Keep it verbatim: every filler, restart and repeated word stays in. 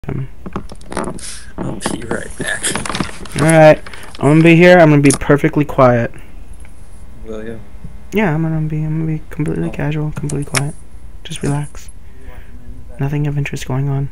Um, I'll be right back. Alright, I'm gonna be here. I'm gonna be perfectly quiet. Will you? Yeah, I'm gonna be. I'm gonna be completely Oh. casual, completely quiet. Just relax. Nothing of interest going on.